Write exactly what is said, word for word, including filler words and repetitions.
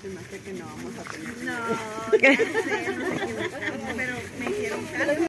se me hace que no vamos a tener. No, ya sé, nos equivocamos, pero me hicieron caso.